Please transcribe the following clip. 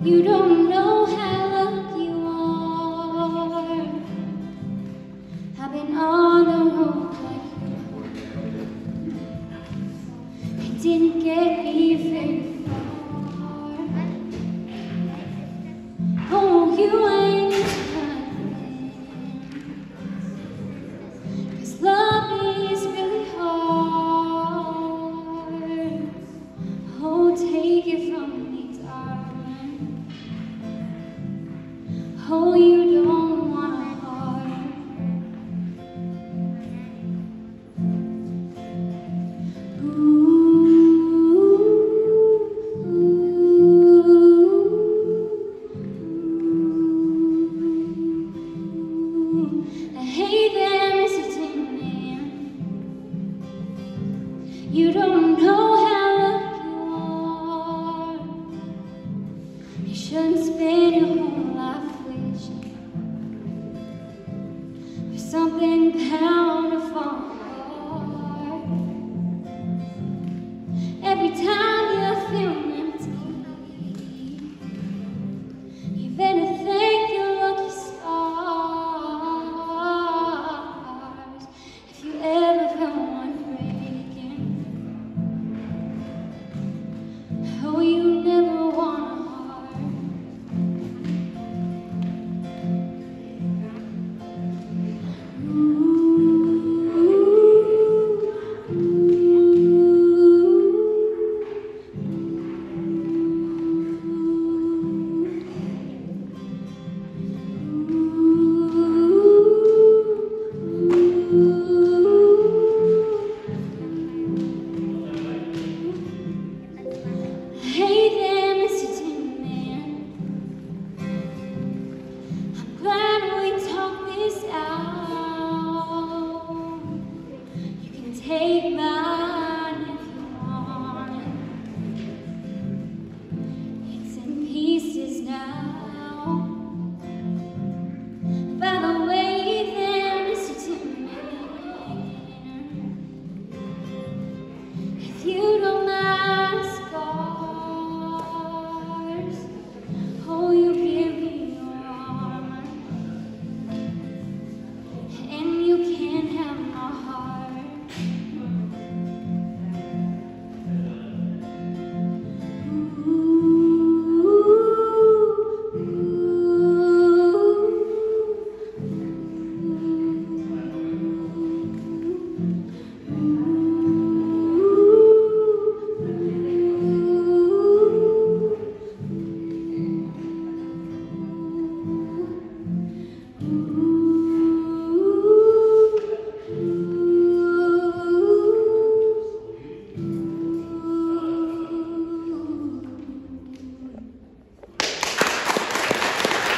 You don't know how lucky you are. I've been on the road like you. It didn't get me very far. Oh, you ain't nothing. 'Cause love is really hard. Oh, take it from me, darling. Oh, you don't